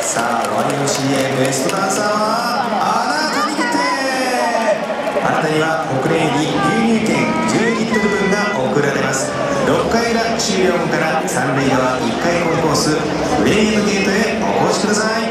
さあ YMCA ベストダンサーはあなたに決定。あなたには北米に牛乳券10リットル分が贈られます。6回裏終了後から三塁側1回コンコースプレーゲームゲートへお越しください。